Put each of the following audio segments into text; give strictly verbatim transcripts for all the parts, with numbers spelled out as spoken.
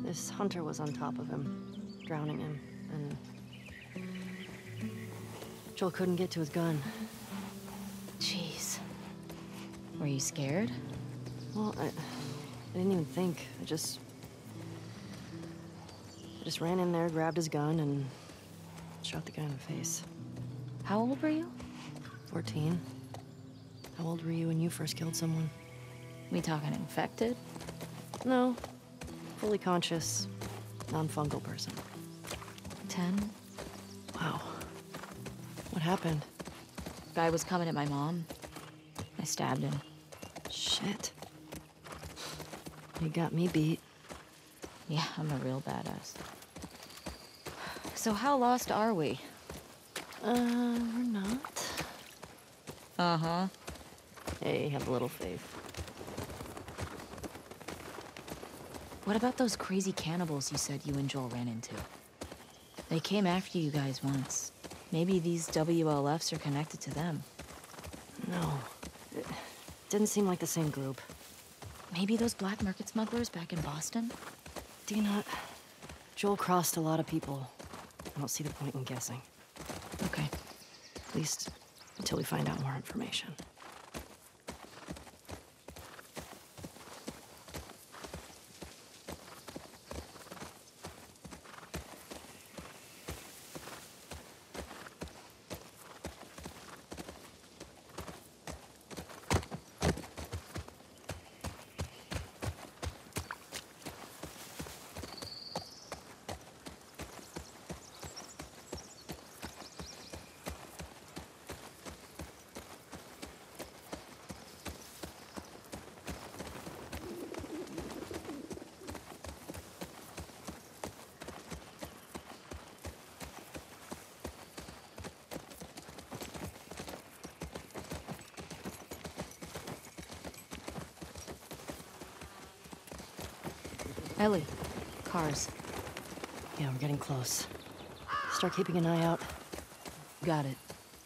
This hunter was on top of him, drowning him, and Joel couldn't get to his gun. Jeez. Were you scared? Well, I, I didn't even think. I just... I just ran in there, grabbed his gun, and shot the guy in the face. How old were you? fourteen. How old were you when you first killed someone? We talking infected? No. Fully conscious, non-fungal person. Ten? Wow. What happened? Guy was coming at my mom. I stabbed him. Shit. You got me beat. Yeah, I'm a real badass. So how lost are we? Uh, we're not. Uh-huh. Hey, have a little faith. What about those crazy cannibals you said you and Joel ran into? They came after you guys once. Maybe these W L Fs are connected to them. No. It didn't seem like the same group. Maybe those black market smugglers back in Boston? Dina, Joel crossed a lot of people. I don't see the point in guessing. Okay. At least until we find out more information. Ellie, cars. Yeah, we're getting close. Start keeping an eye out. Got it.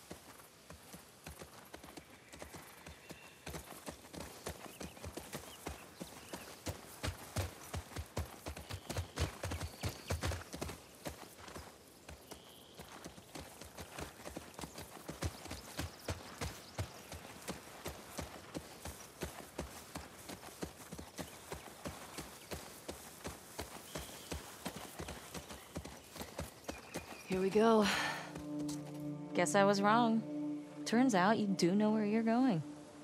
Here we go. Guess I was wrong. Turns out you do know where you're going.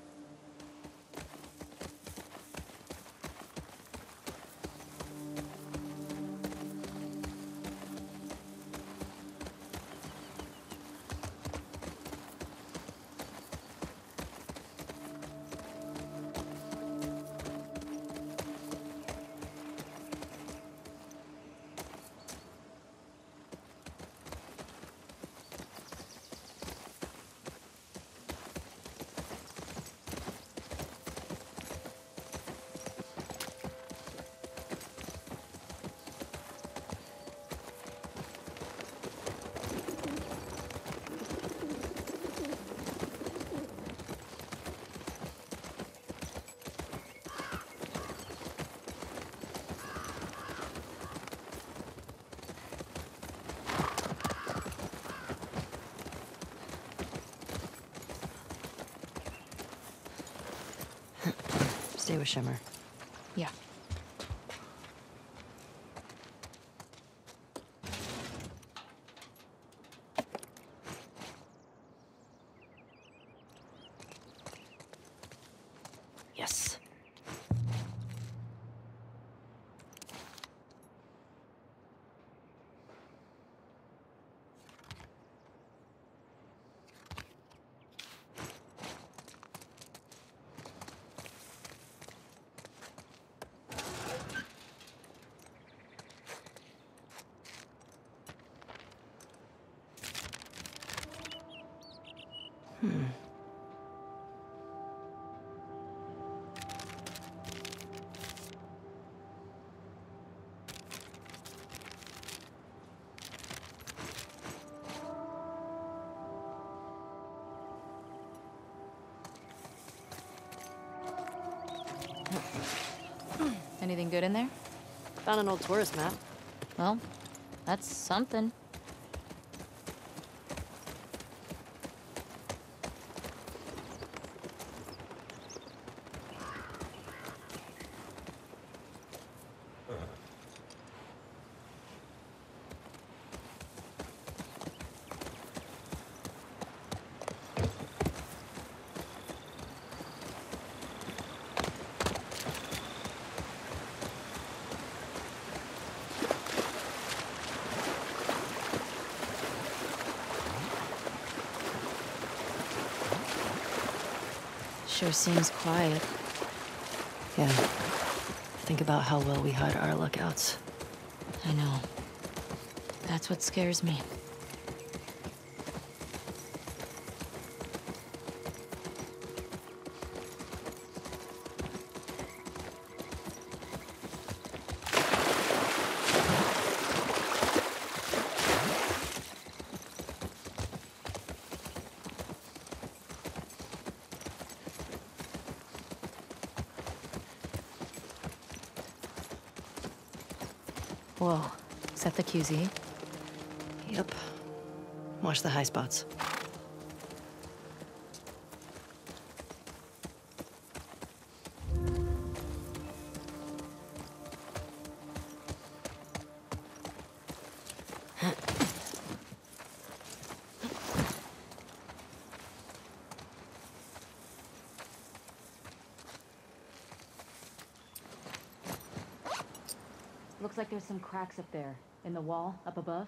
Stay with Shimmer. Yeah. Yes. Hmm. Anything good in there? Found an old tourist map. Well, that's something. Sure seems quiet. Yeah. Think about how well we hide our lookouts. I know. That's what scares me. Whoa, is that the Q Z? Yep. Watch the high spots. Looks like there's some cracks up there, in the wall, up above.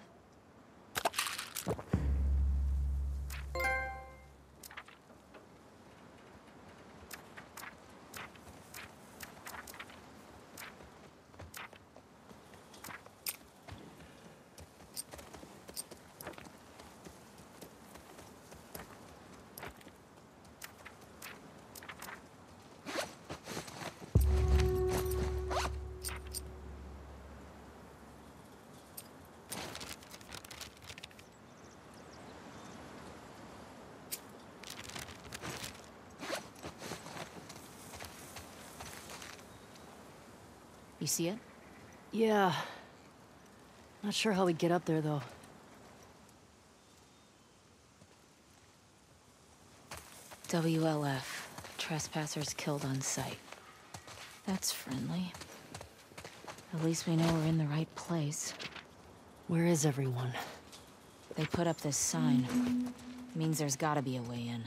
You see it? Yeah. Not sure how we get up there, though. W L F. Trespassers killed on sight. That's friendly. At least we know we're in the right place. Where is everyone? They put up this sign. Means there's gotta be a way in.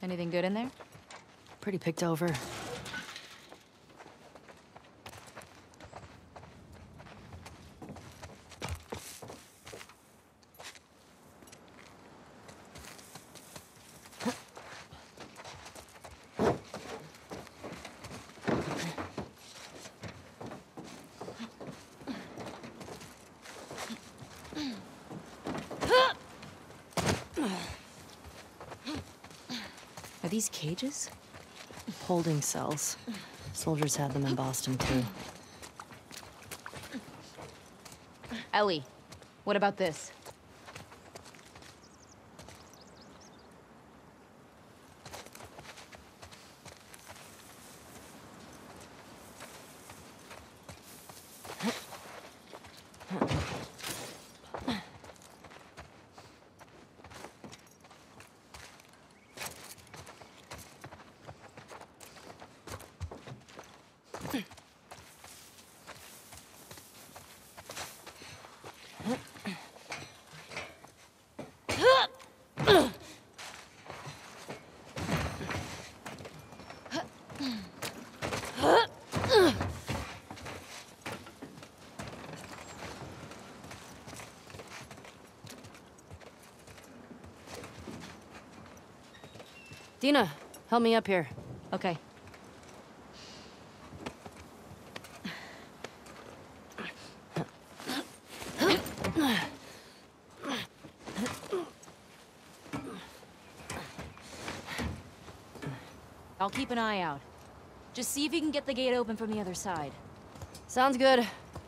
Anything good in there? Pretty picked over. Are these cages? Holding cells. Soldiers had them in Boston, too. Ellie, what about this? Dina, help me up here. Okay. I'll keep an eye out. Just see if you can get the gate open from the other side. Sounds good.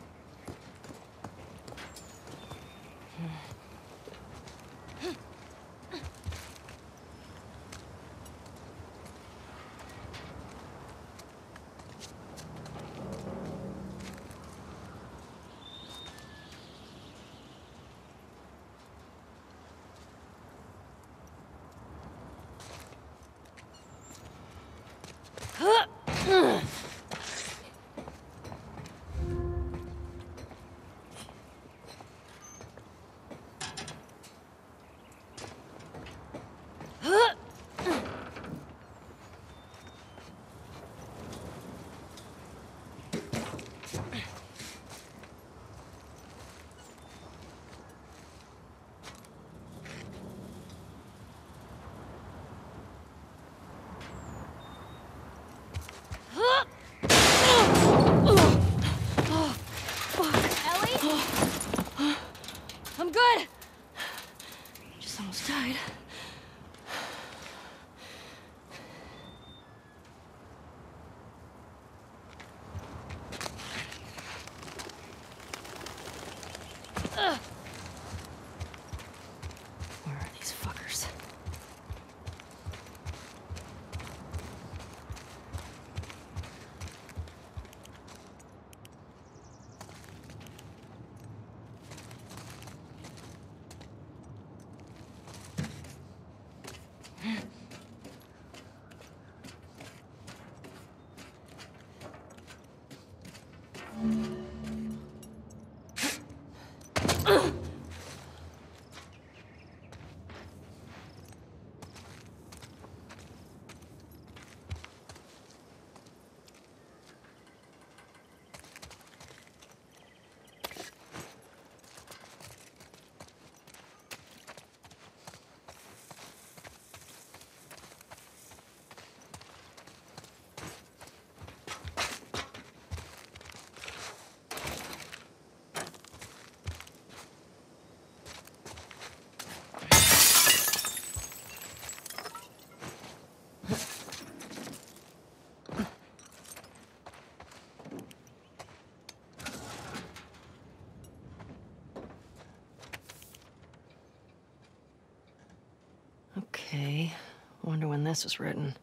I'm good! Just almost died. Ugh. Where are these fuckers? Okay, wonder when this was written.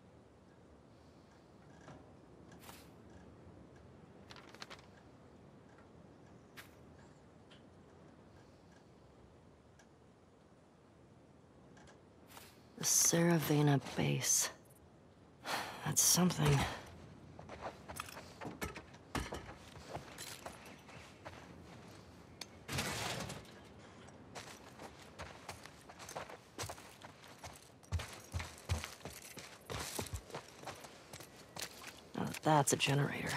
The Saravena base. That's something. That's a generator.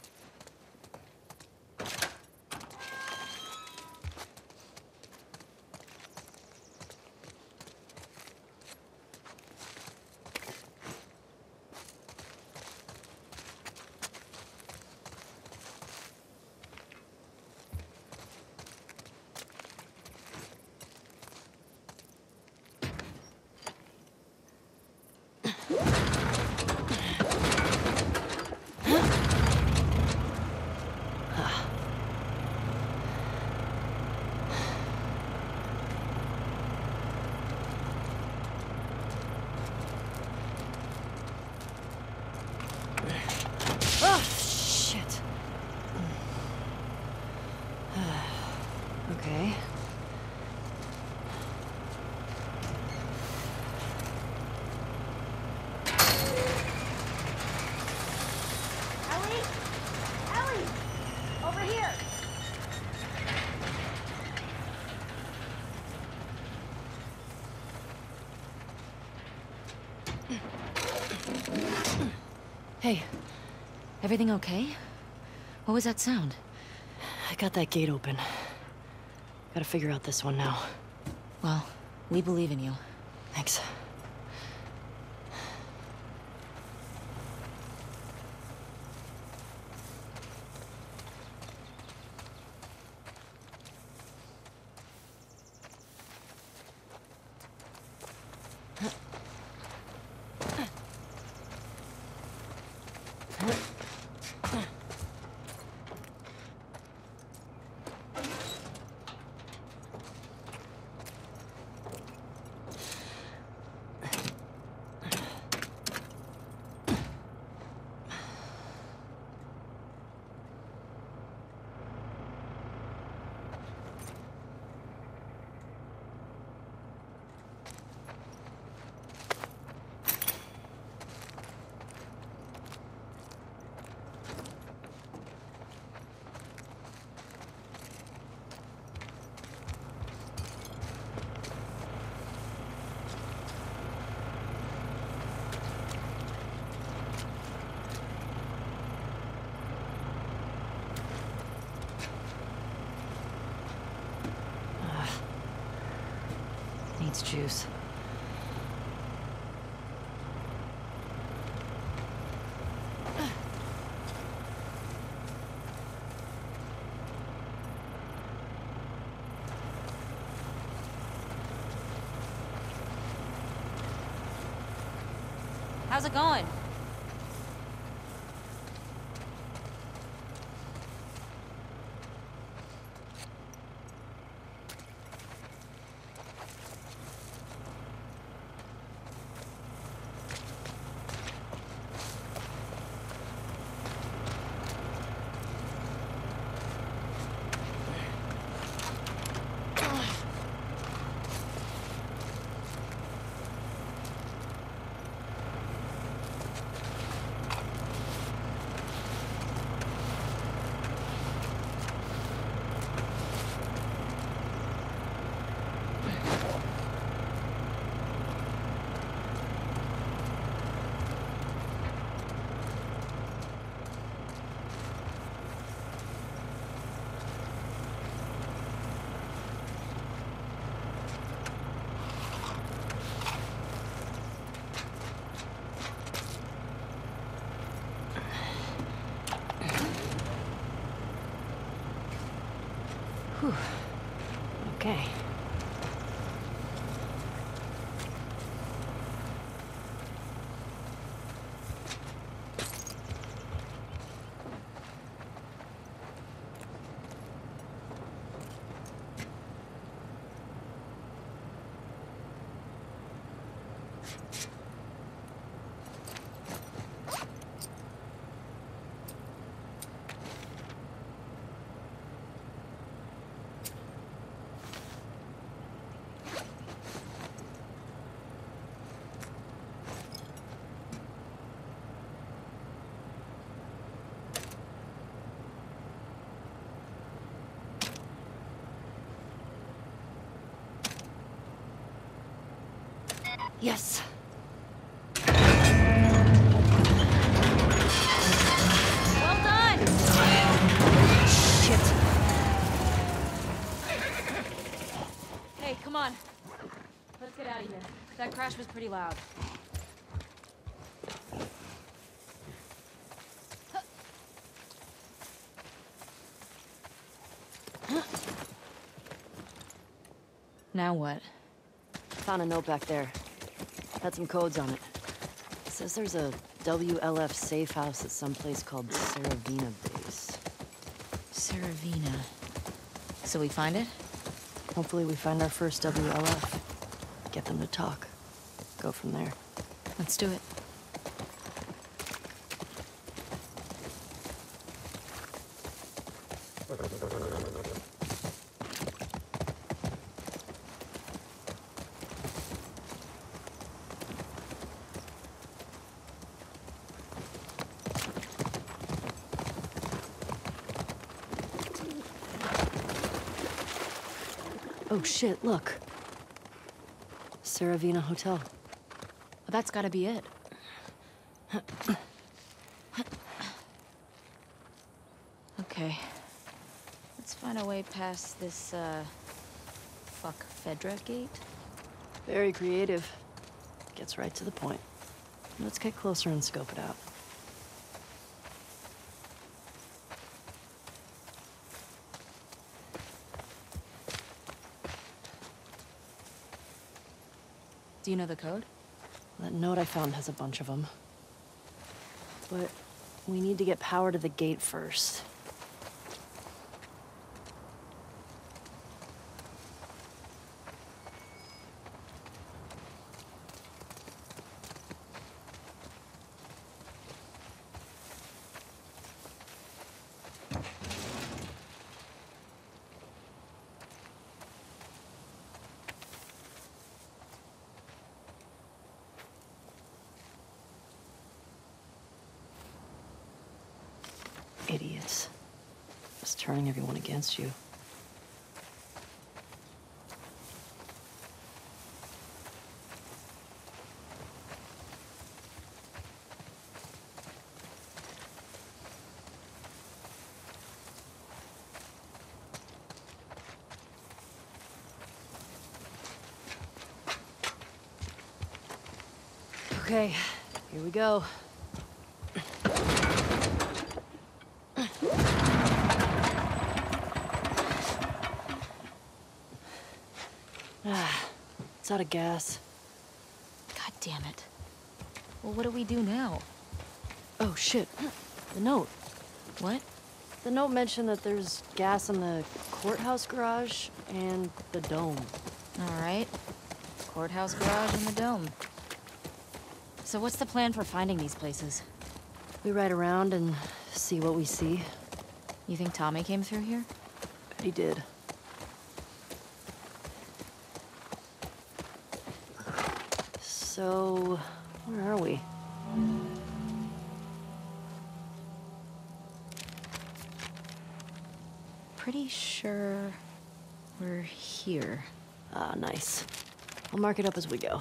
Oh, shit. Okay. Ellie? Ellie! Over here! Hey, everything okay? What was that sound? I got that gate open. Gotta figure out this one now. Well, we believe in you. Thanks. Needs juice. How's it going? Whew. Okay. Yes. crash was pretty loud. Now what? Found a note back there. Had some codes on it. It says there's a W L F safe house at some place called Saravina Base. Saravina. So we find it? Hopefully we find our first W L F. Get them to talk. Go from there. Let's do it. Oh shit, look. Saravina Hotel. Well, that's gotta be it. Okay. Let's find a way past this, uh... fuck Fedra gate? Very creative. Gets right to the point. Let's get closer and scope it out. Do you know the code? That note I found has a bunch of them. But we need to get power to the gate first. Idiots. Just turning everyone against you. Okay, here we go. Ah, it's out of gas. God damn it. Well, what do we do now? Oh shit, the note. What? The note mentioned that there's gas in the courthouse garage and the dome. All right. Courthouse garage and the dome. So what's the plan for finding these places? We ride around and see what we see. You think Tommy came through here? Bet he did. So, where are we? Pretty sure we're here. Ah, nice. I'll mark it up as we go.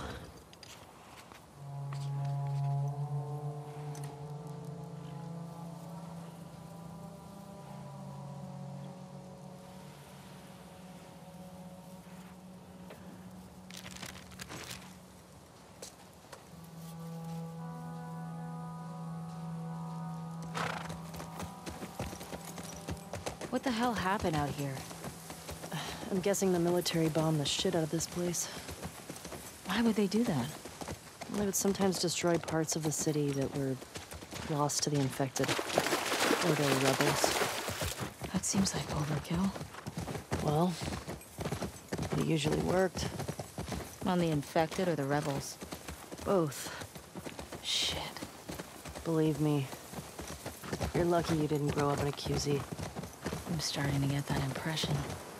What the hell happened out here? I'm guessing the military bombed the shit out of this place. Why would they do that? Well, they would sometimes destroy parts of the city that were lost to the infected. Or the rebels. That seems like overkill. Well, it usually worked. On the infected or the rebels? Both. Shit. Believe me. You're lucky you didn't grow up in a Q Z. I'm starting to get that impression.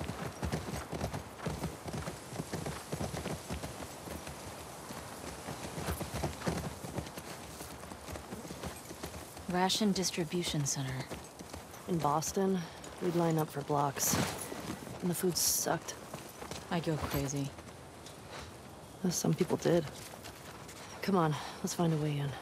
Ration Distribution Center. In Boston, we'd line up for blocks. And the food sucked. I'd go crazy. As some people did. Come on, let's find a way in.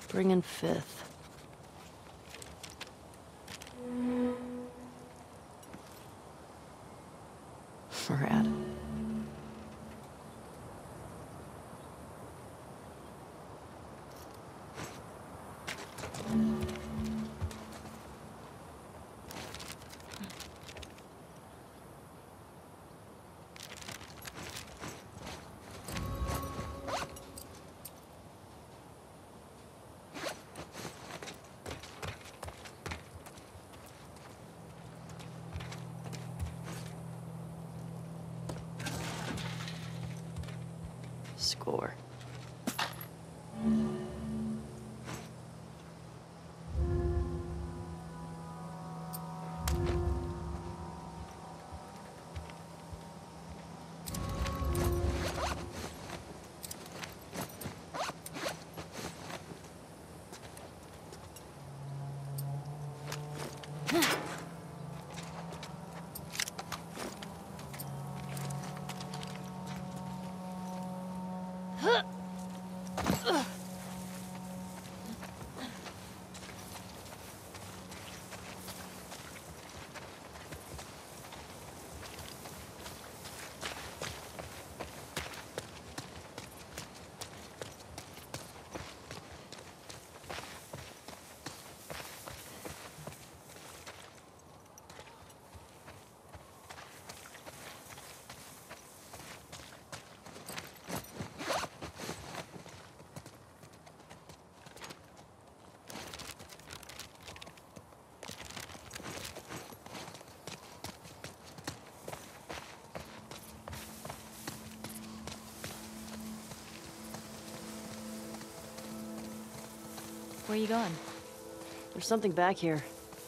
Spring and Fifth. Rad. Score. Where are you going? There's something back here.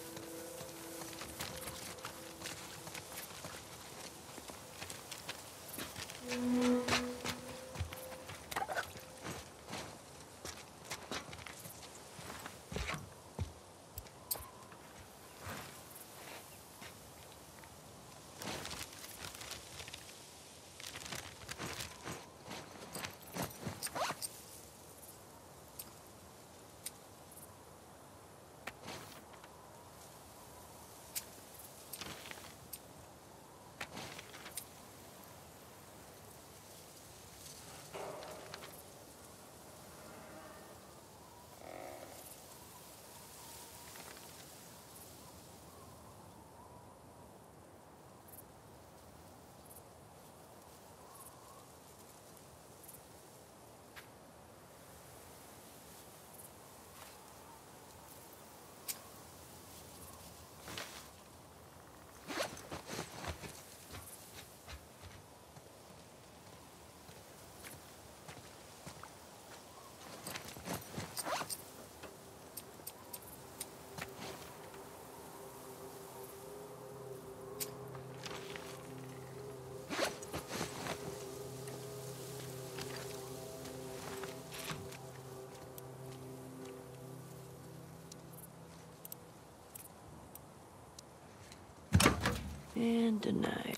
And denied.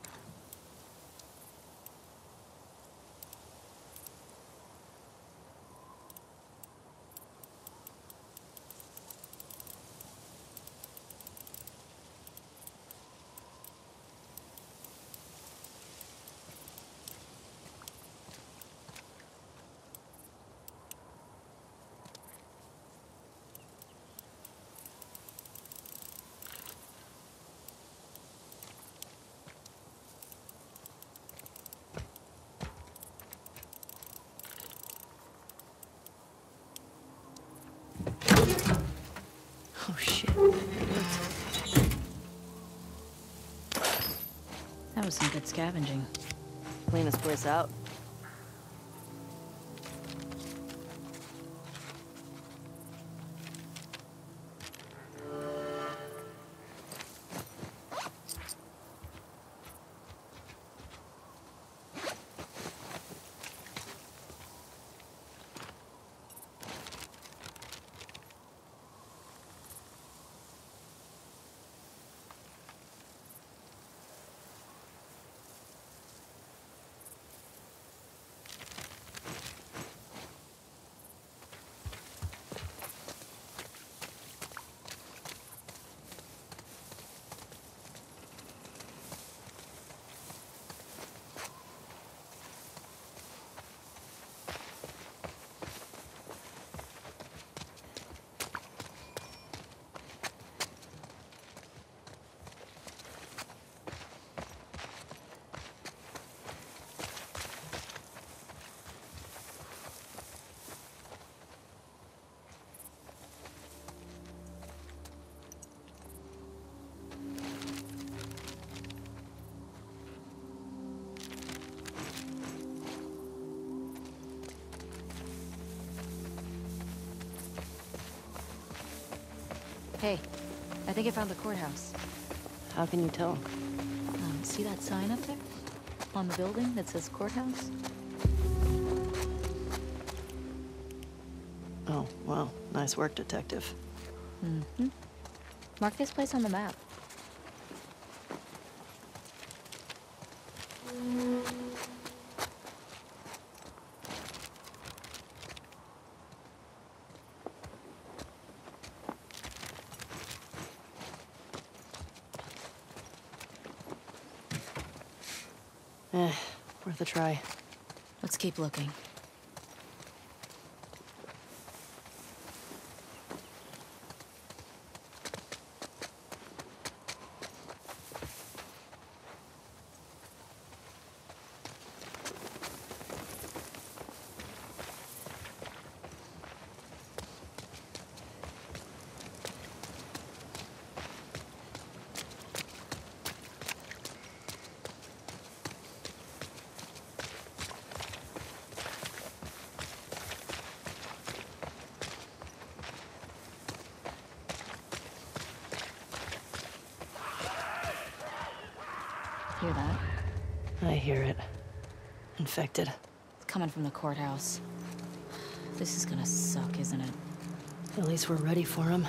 Oh shit. That was some good scavenging. Clean this place out. Hey, I think I found the courthouse. How can you tell? Um, see that sign up there? On the building that says courthouse? Oh, well, nice work, detective. Mm-hmm. Mark this place on the map. Eh, worth a try. Let's keep looking. Hear that? I hear it. Infected. It's coming from the courthouse. This is gonna suck, isn't it? At least we're ready for him.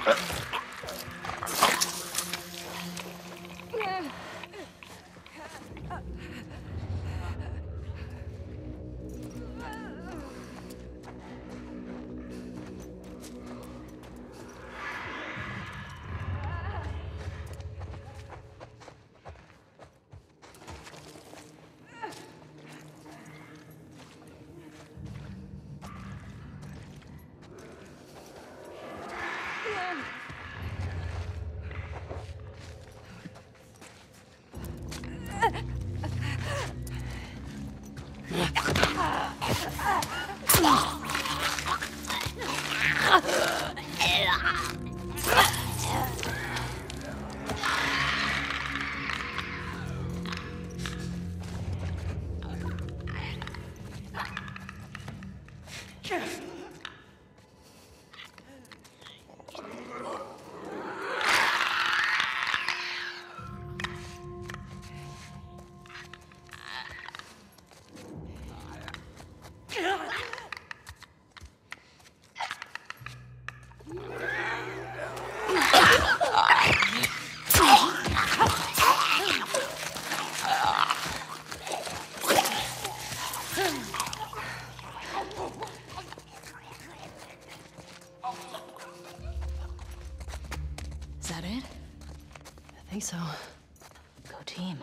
Is that it? I think so. Go team.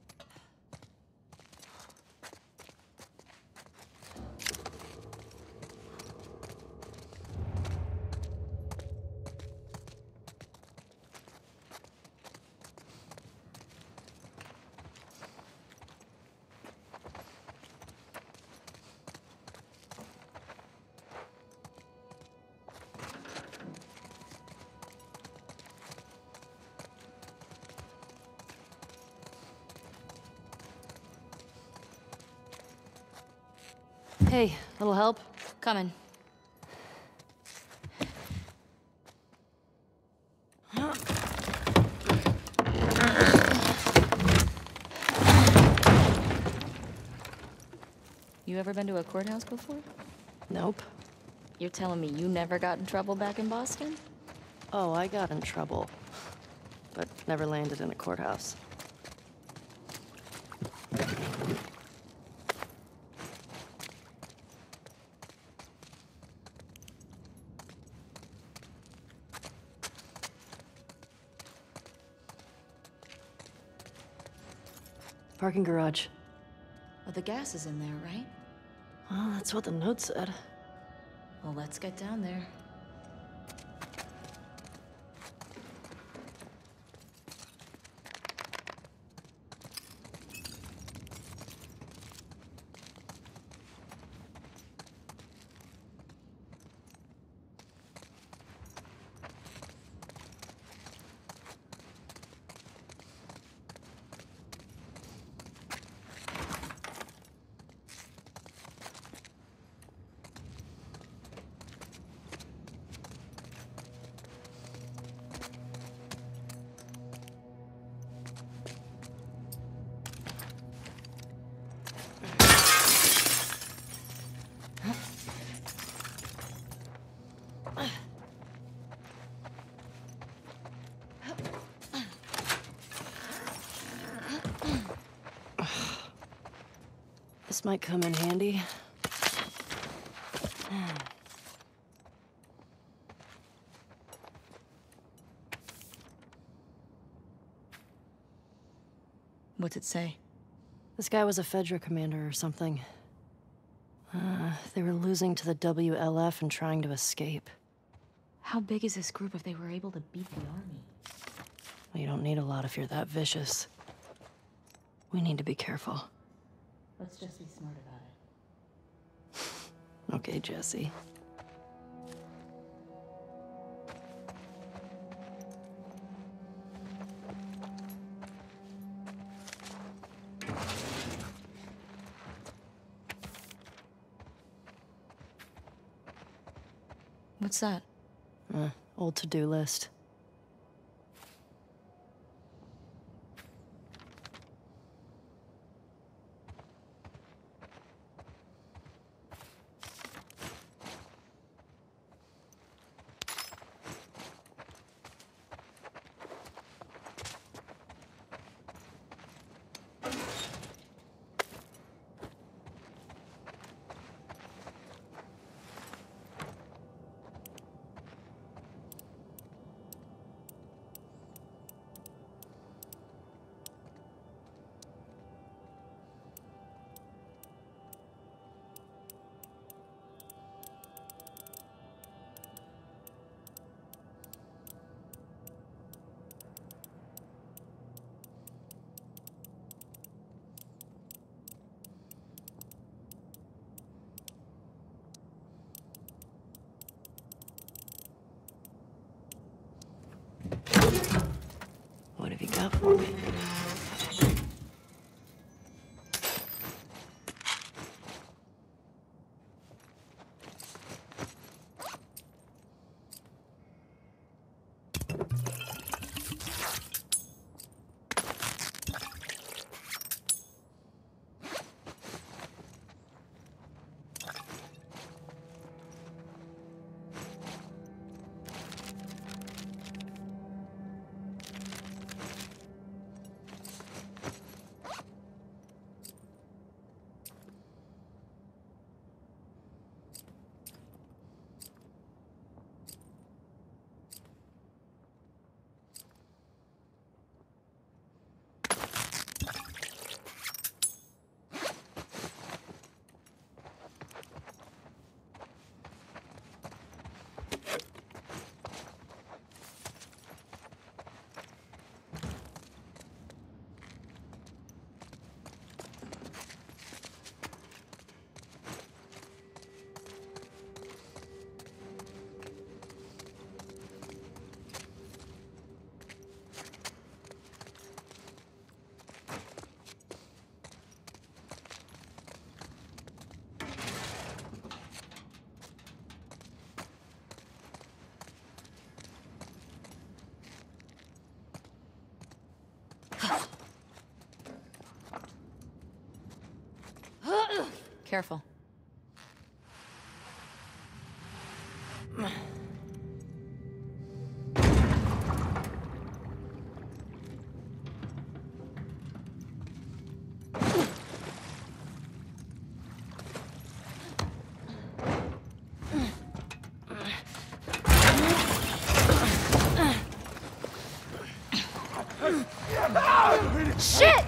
Hey, little help? Coming. You ever been to a courthouse before? Nope. You're telling me you never got in trouble back in Boston? Oh, I got in trouble. But never landed in a courthouse. Parking garage. Well, the gas is in there, right? Well, that's what the note said. Well, let's get down there. This might come in handy. What's it say? This guy was a Fedra commander or something. Uh, they were losing to the W L F and trying to escape. How big is this group if they were able to beat the army? Well, you don't need a lot if you're that vicious. We need to be careful. Let's just be smart about it. Okay, Jesse. What's that? Uh, old to-do list. Careful. Shit!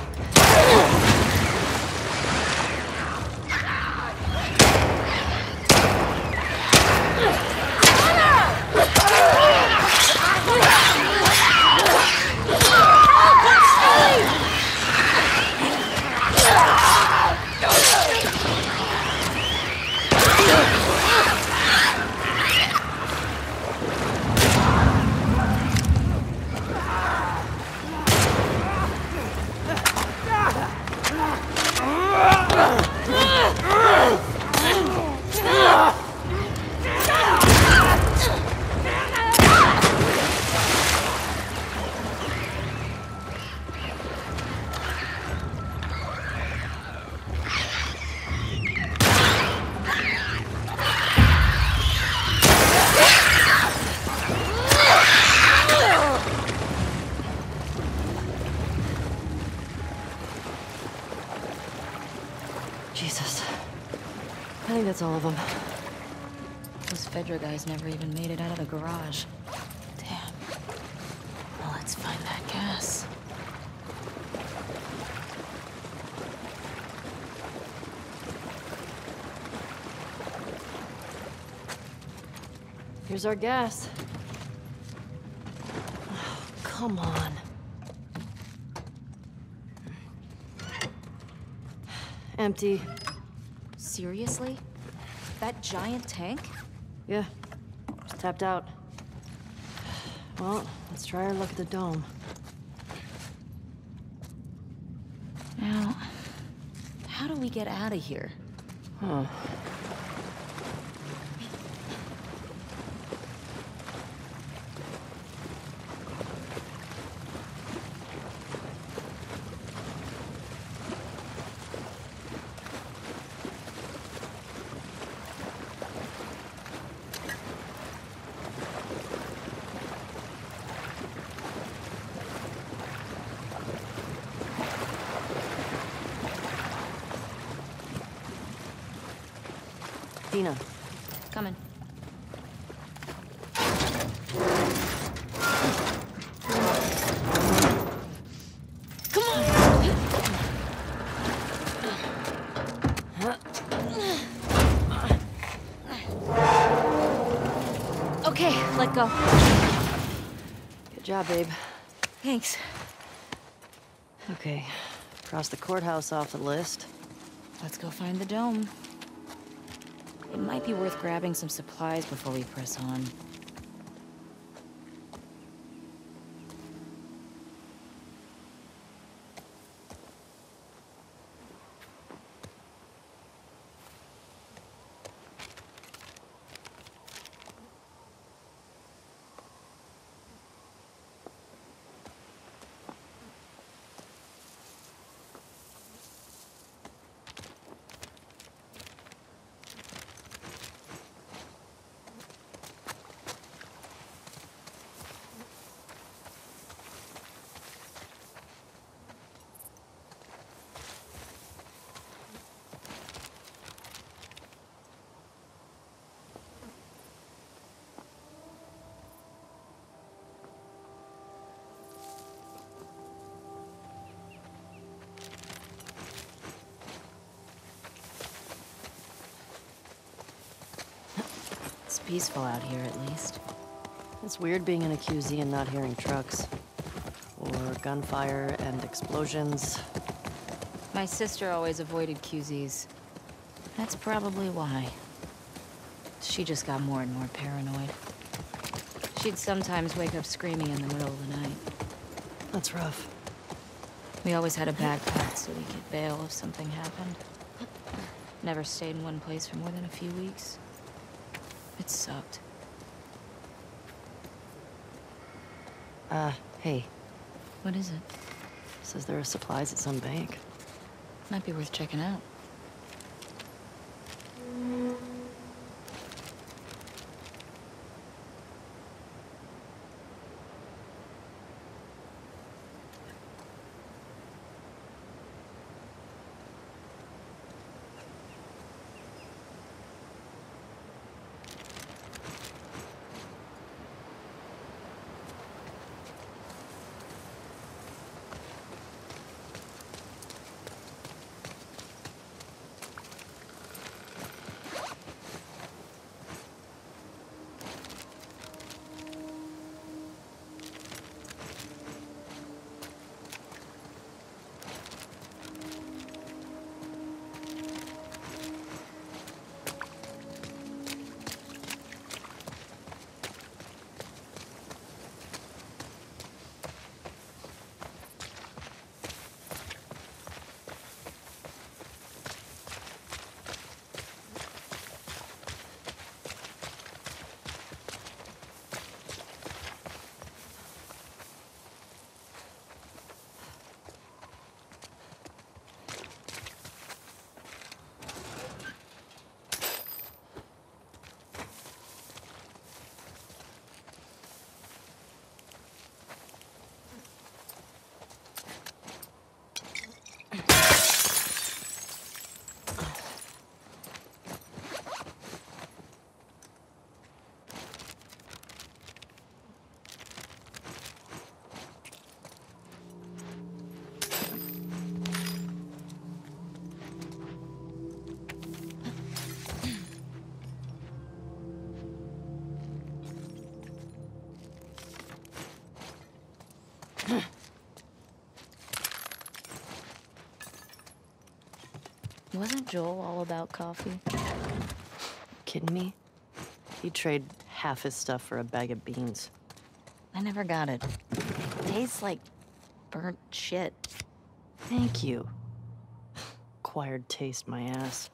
Jesus. I think that's all of them. Those Fedra guys never even made it out of the garage. Damn. Well, let's find that gas. Here's our gas. Oh, come on. Empty. Seriously? That giant tank? Yeah. Just tapped out. Well, let's try our luck at the dome. Now, how do we get out of here? Huh. Dina. Coming. Come on! Okay, let go. Good job, babe. Thanks. Okay, cross the courthouse off the list. Let's go find the dome. It might be worth grabbing some supplies before we press on. It's peaceful out here, at least. It's weird being in a Q Z and not hearing trucks. Or gunfire and explosions. My sister always avoided Q Zs. That's probably why. She just got more and more paranoid. She'd sometimes wake up screaming in the middle of the night. That's rough. We always had a bag packed so we could bail if something happened. Never stayed in one place for more than a few weeks. It sucked. Uh, hey. What is it? Says there are supplies at some bank. Might be worth checking out. Wasn't Joel all about coffee? Kidding me? He'd trade half his stuff for a bag of beans. I never got it. It tastes like burnt shit. Thank you. Acquired taste, my ass.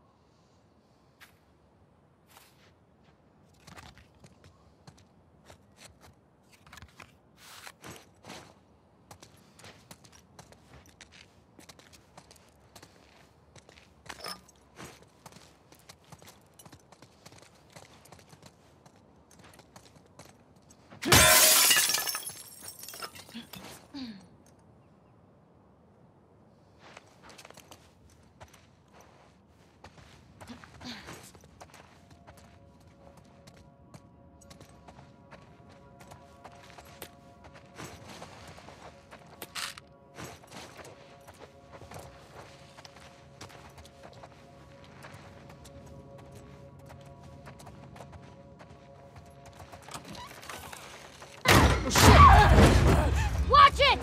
Watch it!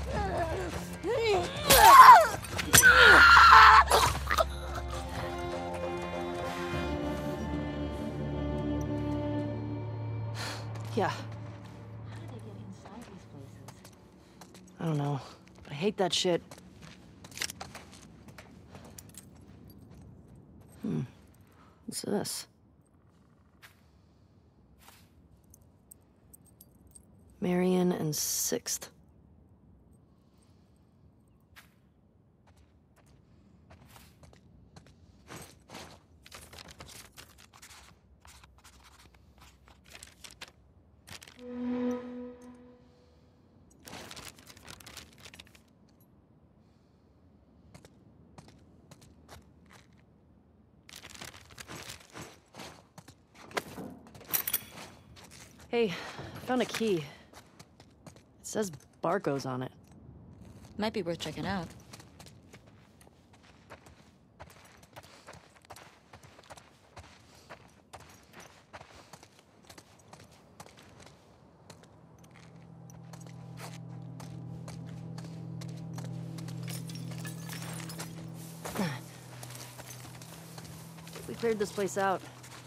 Yeah, How did they get inside these places? I don't know. I hate that shit. Hmm. What's this? Marion and Sixth. Hey, I found a key. It says barcodes on it. Might be worth checking out. cleared this place out.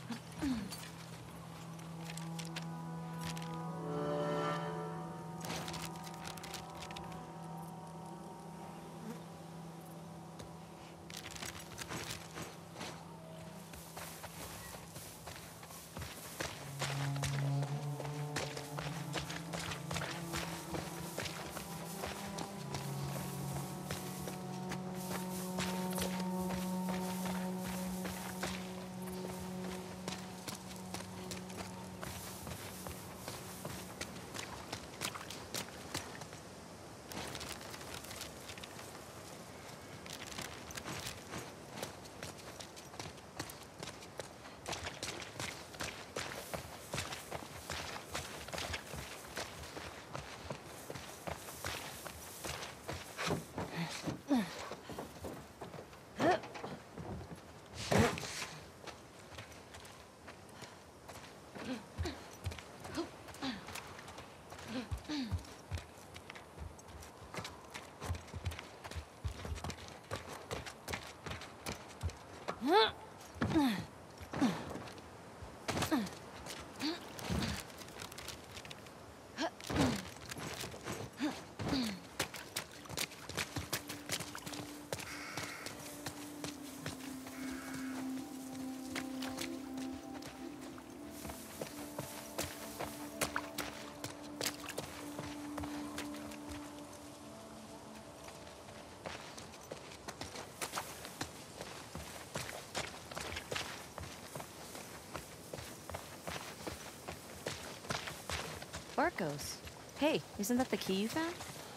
Barcos. Hey, isn't that the key you found?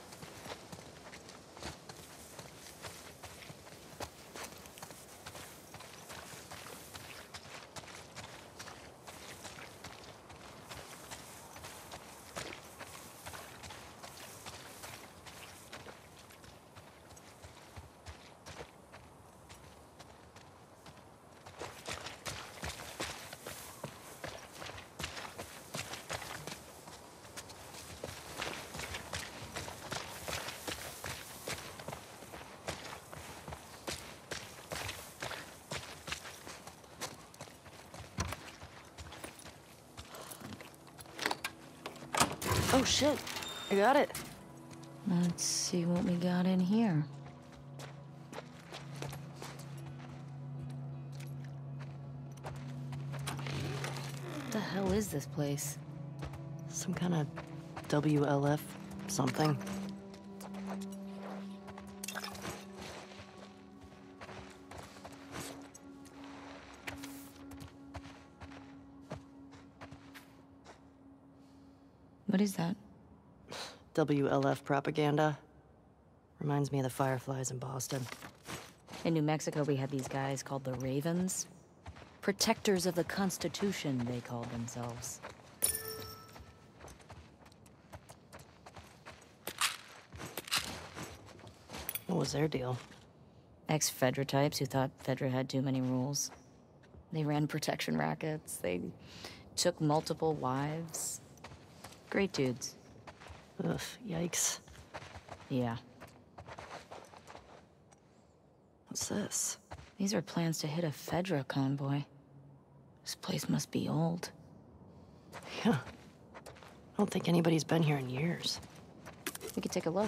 Oh shit, I got it. Let's see what we got in here. What the hell is this place? Some kind of W L F something. What is that? W L F propaganda. Reminds me of the Fireflies in Boston. In New Mexico, we had these guys called the Ravens. Protectors of the Constitution, they called themselves. What was their deal? Ex-Fedra types who thought Fedra had too many rules. They ran protection rackets. They took multiple wives. Great dudes. Ugh, yikes. Yeah. What's this? These are plans to hit a Fedra convoy. This place must be old. Yeah. I don't think anybody's been here in years. We could take a look.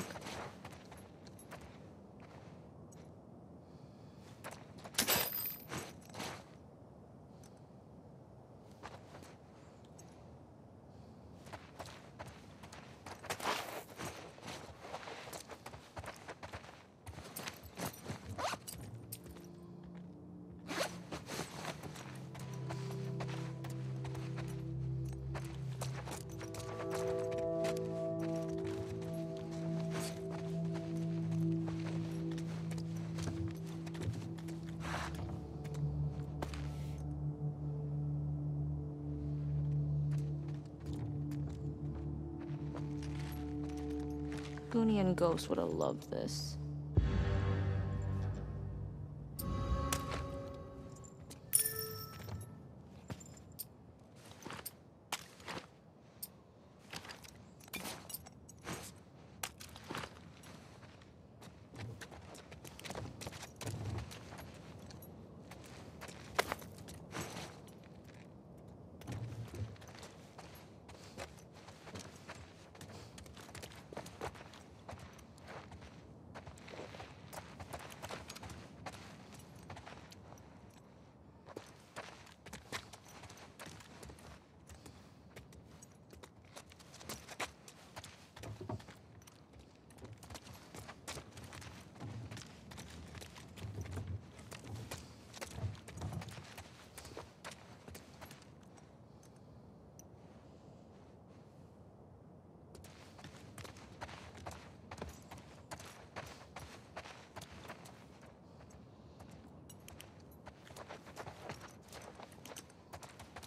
Goonie and Ghost would have loved this.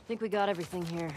Think we got everything here.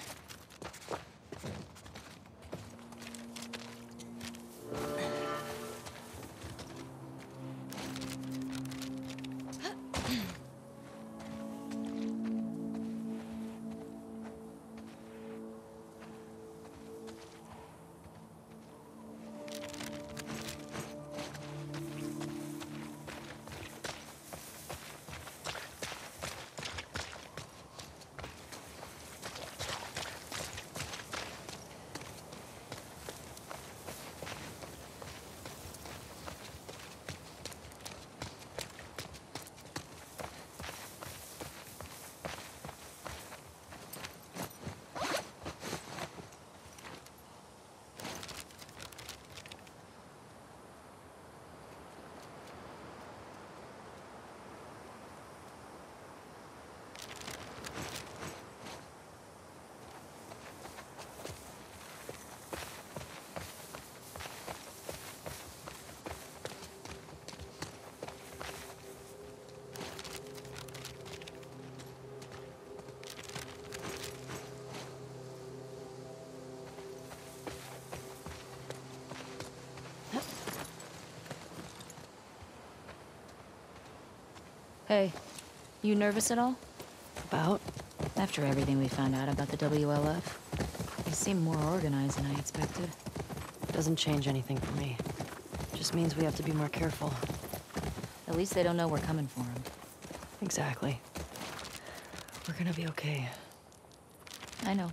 Hey, you nervous at all? About? After everything we found out about the W L F, they seem more organized than I expected. Doesn't change anything for me. Just means we have to be more careful. At least they don't know we're coming for them. Exactly. We're gonna be okay. I know.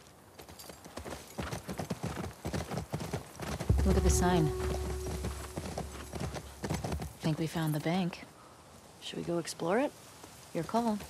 Look at the sign. Think we found the bank. Should we go explore it? Your call.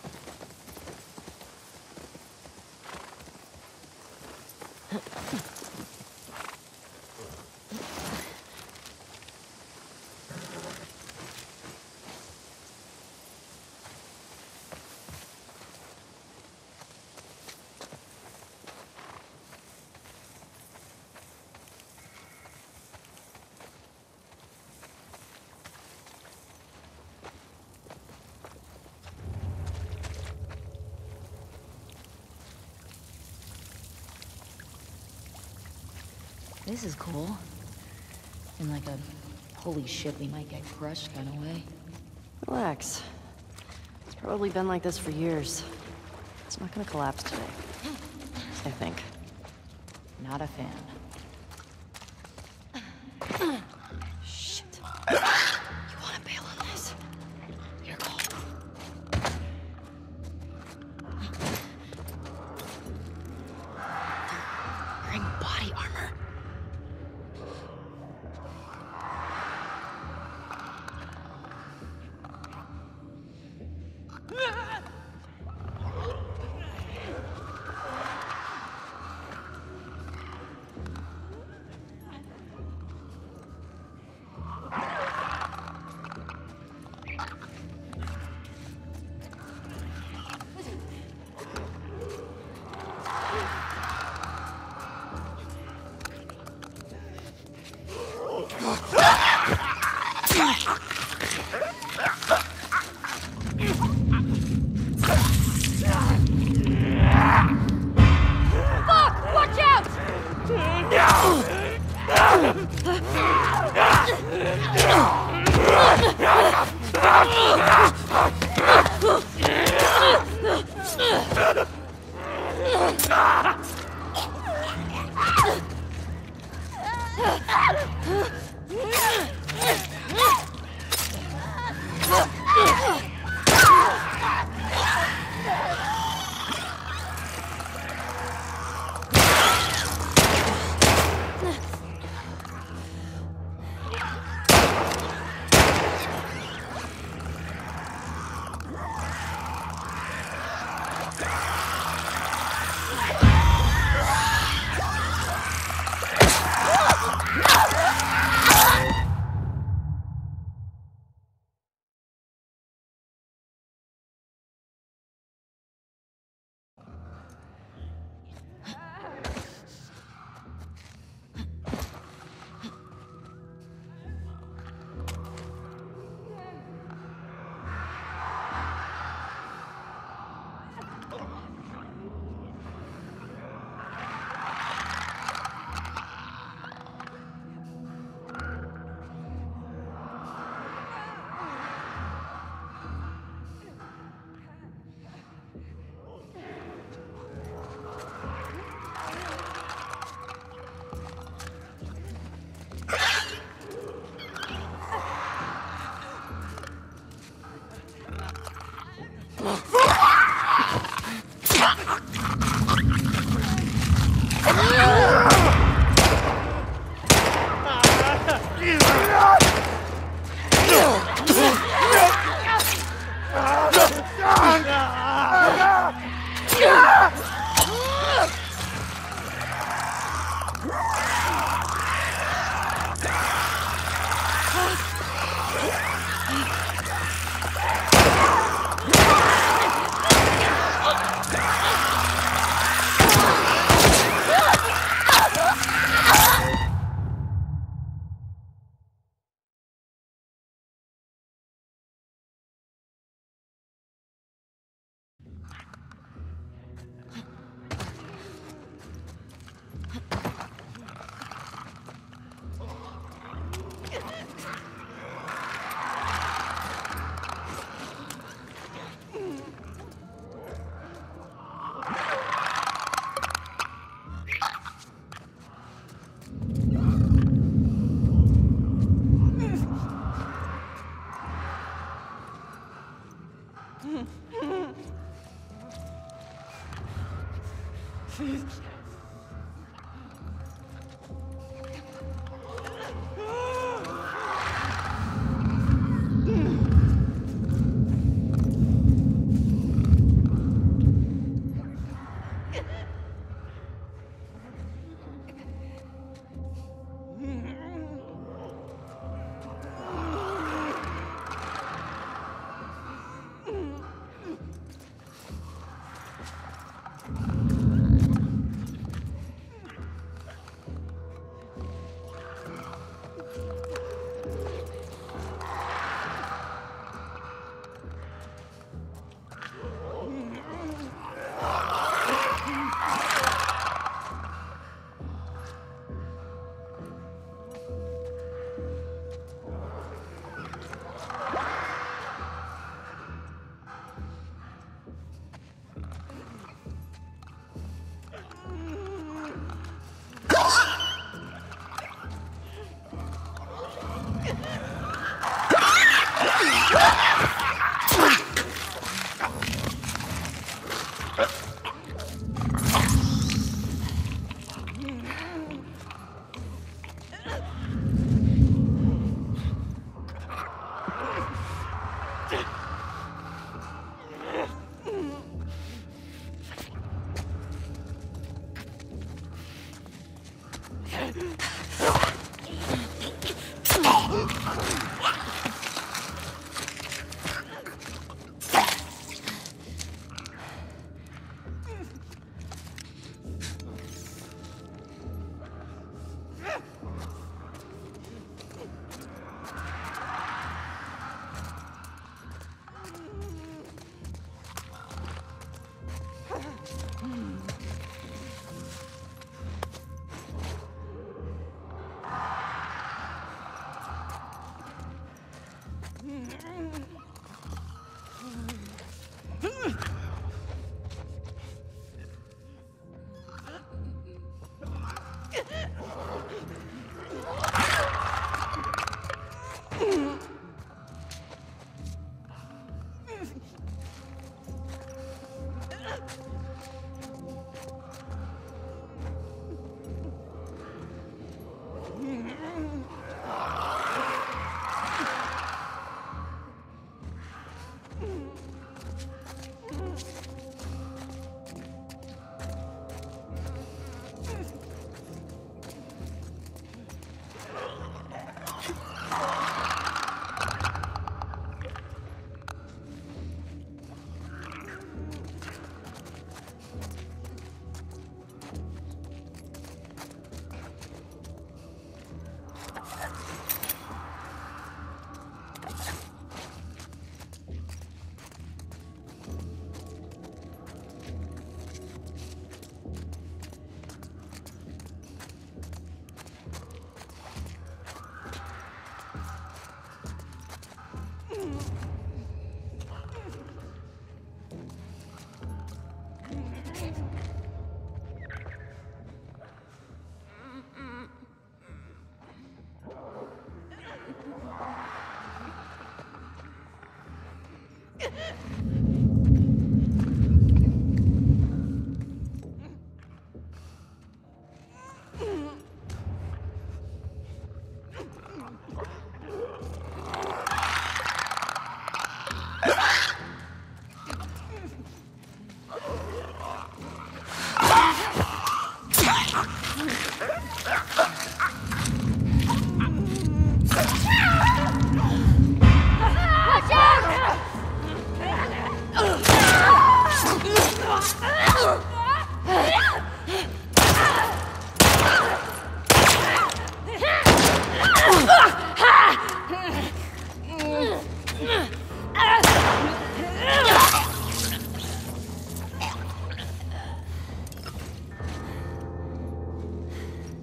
This is cool. In like a holy shit, we might get crushed kind of way. Relax. It's probably been like this for years. It's not gonna collapse today. I think. Not a fan. Shit. You wanna bail on this? Your call. Wearing body armor.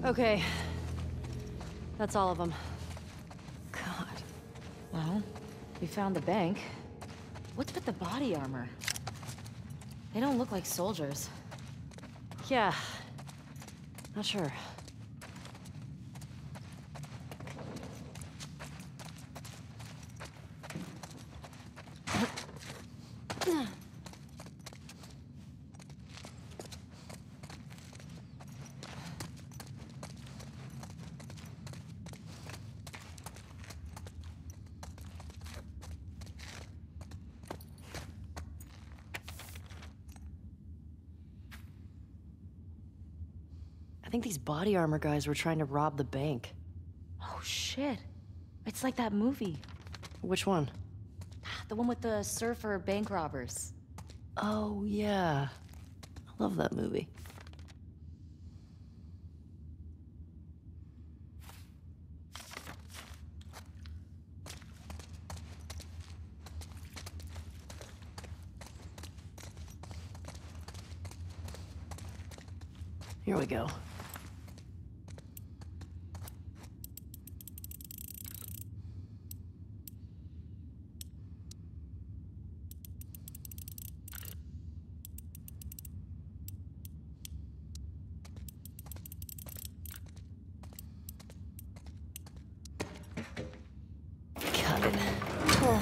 Okay. That's all of them. God. Well, we found the bank. What's with the body armor? They don't look like soldiers. Yeah. Not sure. I think these body armor guys were trying to rob the bank. Oh shit. It's like that movie. Which one? The one with the surfer bank robbers. Oh, yeah. I love that movie. Here we go. Got it. Oh.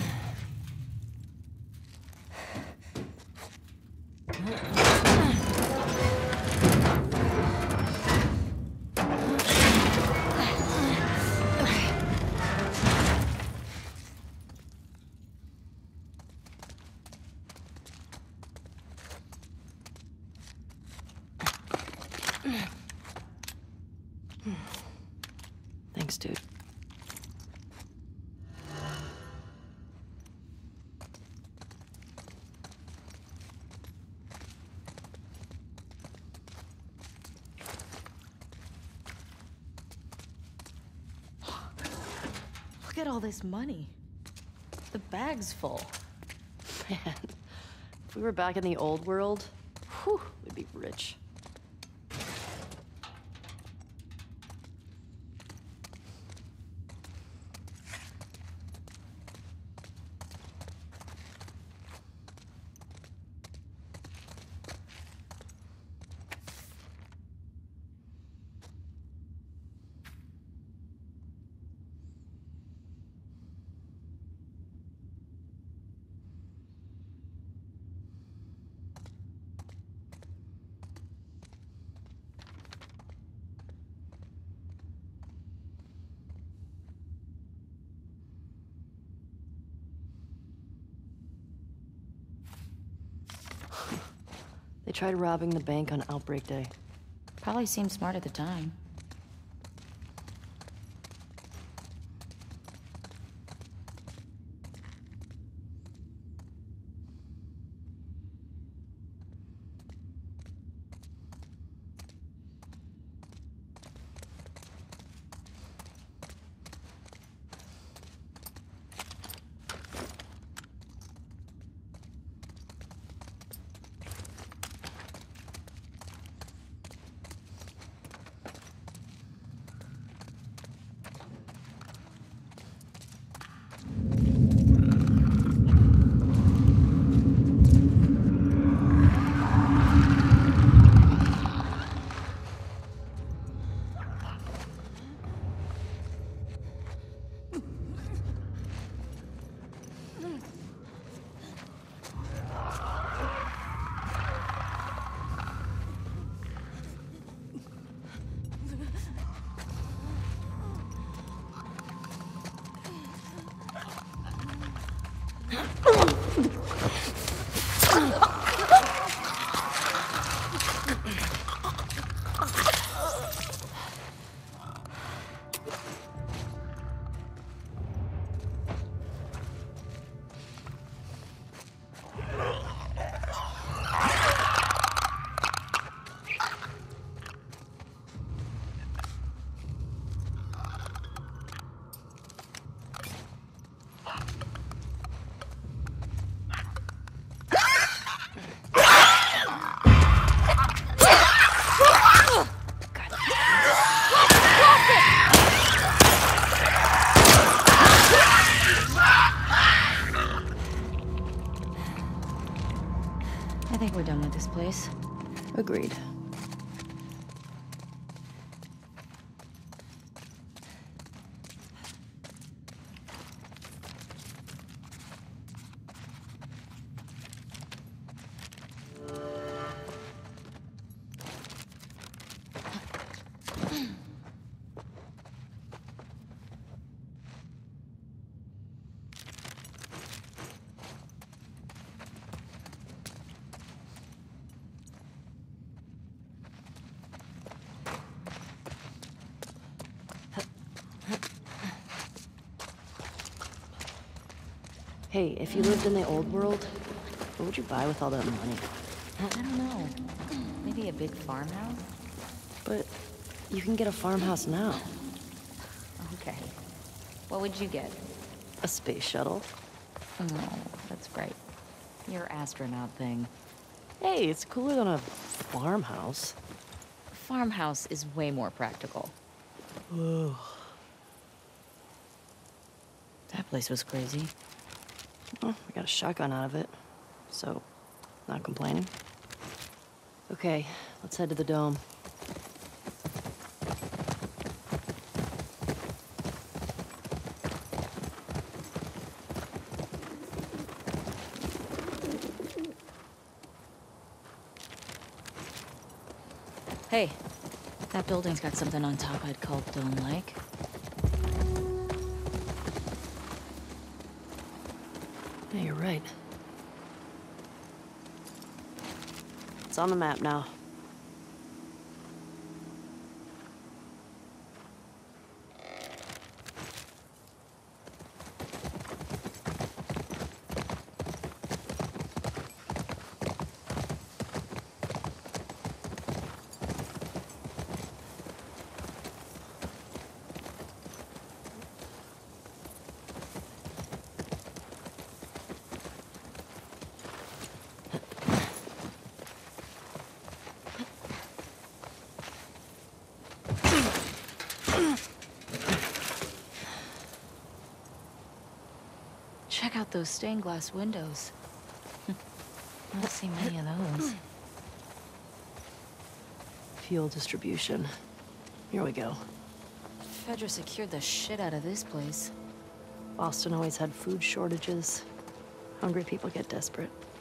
Thanks, dude. Look at all this money. The bag's full. Man, if we were back in the old world, whew, we'd be rich. They tried robbing the bank on Outbreak Day. Probably seemed smart at the time. Agreed. Hey, if you lived in the old world, what would you buy with all that money? I don't know. Maybe a big farmhouse? But you can get a farmhouse now. Okay. What would you get? A space shuttle. No, that's right. Your astronaut thing. Hey, it's cooler than a farmhouse. A farmhouse is way more practical. Ugh. That place was crazy. Well, we got a shotgun out of it, so not complaining. Okay, let's head to the dome. Hey, that building's got something on top I'd call dome-like. Yeah, you're right. It's on the map now. Check out those stained glass windows. I don't see many of those. Fuel distribution. Here we go. Fedra secured the shit out of this place. Boston always had food shortages. Hungry people get desperate.